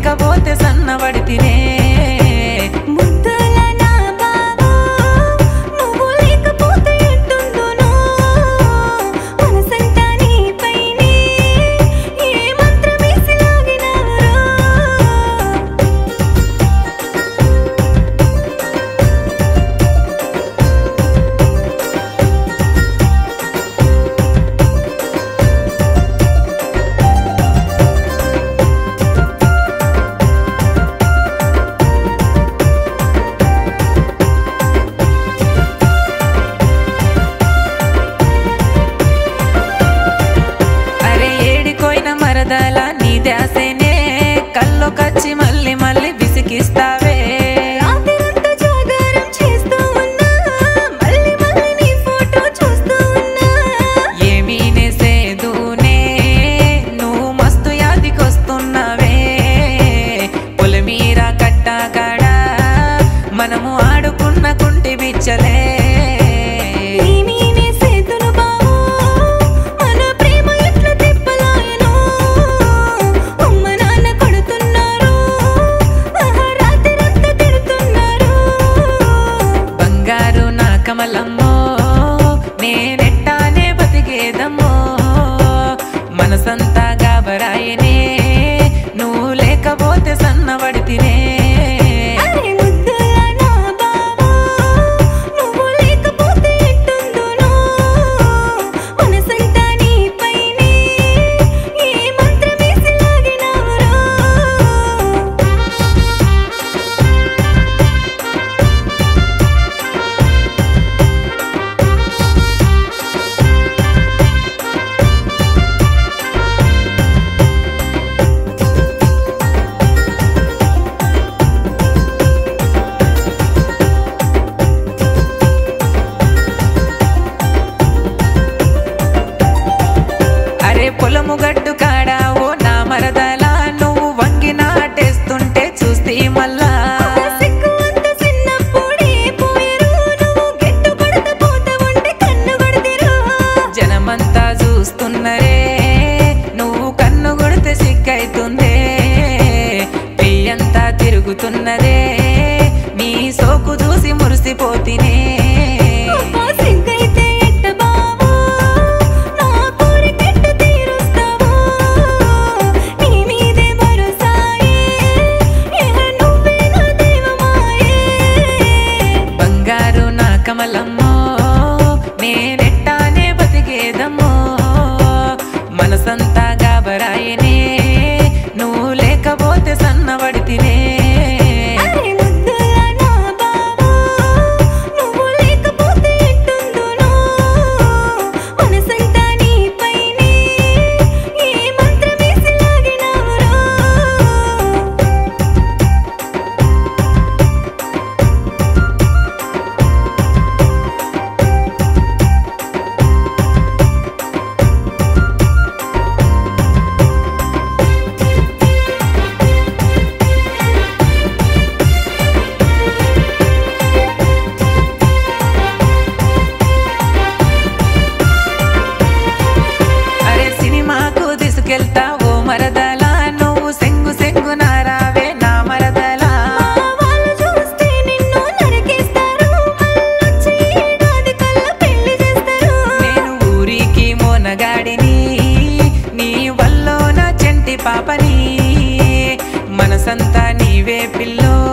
లేకపోతే సన్నబడితినే నీ ధ్యాసేనే కల్లోకొచ్చి మళ్ళీ మళ్ళీ విసిగిస్తావే ఏమీ నేసేదూనే నువ్వు మస్తు యాదికొస్తున్నావే పొలమీర కట్టగాడ మనము ఆడుకున్న కుంటి బిచ్చలే కమలమ్మో నేనెట్టానే బతికేదమ్మో మనసంతా గాబరాయనే నువ్వు లేకపోతే సన్నబడితినే పొలము గట్టు కాడా ఓ నా మరదలా నువ్వు వంగి నాటేస్తుంటే చూస్తే మళ్ళా జనమంతా చూస్తున్నరే నువ్వు కన్ను కొడితే సిగ్గైతుందే పెయ్యంతా తిరుగుతున్నదే నీ సోకు చూసి మురిసిపోతినే కమలమ్మో నేనెట్టానే బతికేదమ్మో మనసంతా గాబరాయనే నువ్వు లేకపోతే సన్నబడితినే ఓ మరదలా నువ్వు సెంగు సెంగు నారావే నా మరదలా నేను ఊరికి మోనగాడిని నీ వల్లో నా చెంటి పాపని మనసంతా నీవే పిల్లో